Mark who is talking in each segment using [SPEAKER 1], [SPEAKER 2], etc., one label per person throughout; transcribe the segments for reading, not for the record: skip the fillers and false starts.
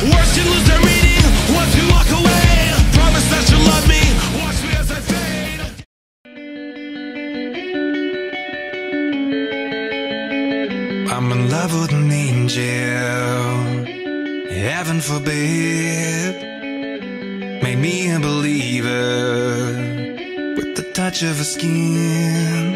[SPEAKER 1] Words can lose their meaning once we walk away. Promise that you'll love me, watch me as I fade. I'm in love with an angel, heaven forbid. Made me a believer with the touch of her skin.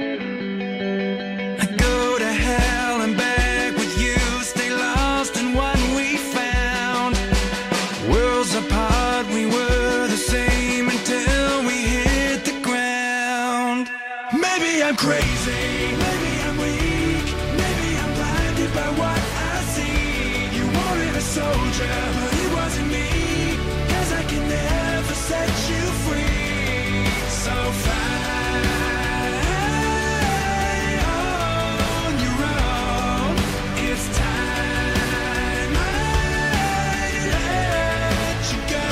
[SPEAKER 1] I go to hell and back with you, stay lost in what we found. Worlds apart, we were the same until we hit the ground. Maybe I'm crazy, maybe I'm weak, maybe I'm blinded by what I see. You wanted a soldier, but it wasn't me, 'cause I can never set you free. So fight on your own. It's time I let you go.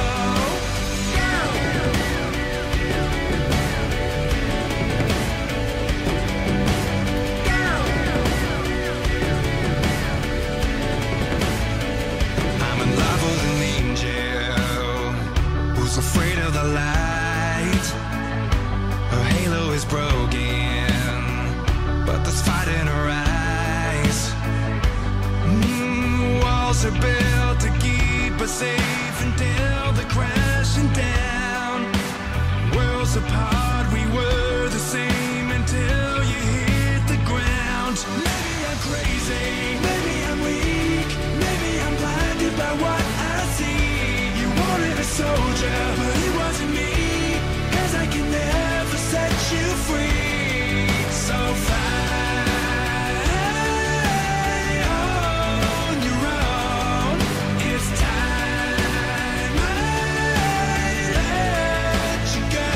[SPEAKER 1] I'm in love with an angel who's afraid of the light. Her halo is broken, but there's fight in her eyes. Walls are built to keep us safe until they're crashing down. Worlds apart, we were the same until you hit the ground. Maybe I'm crazy, maybe I'm weak, maybe I'm blinded by what I see. You wanted a soldier, but it wasn't me, 'cause I can never set you free. So fight on your own. It's time I let you go.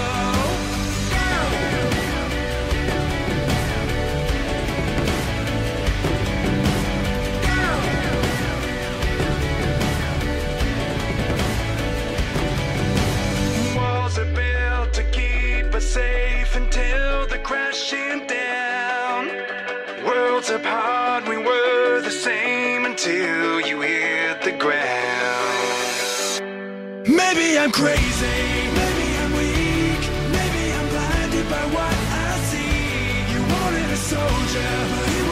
[SPEAKER 1] Walls are built to keep us safe until they're crashing down. Worlds apart, we were the same until you hit the ground. Maybe I'm crazy, maybe I'm weak, maybe I'm blinded by what I see. You wanted a soldier, but it